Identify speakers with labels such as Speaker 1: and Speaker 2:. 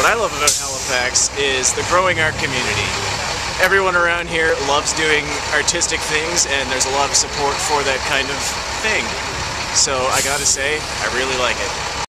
Speaker 1: What I love about Halifax is the growing art community. Everyone around here loves doing artistic things, and there's a lot of support for that kind of thing. So I gotta say, I really like it.